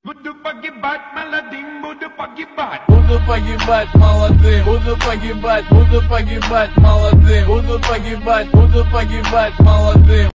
Буду погибать молодым, буду погибать. Буду погибать молодым, буду погибать молодым, буду погибать молодым.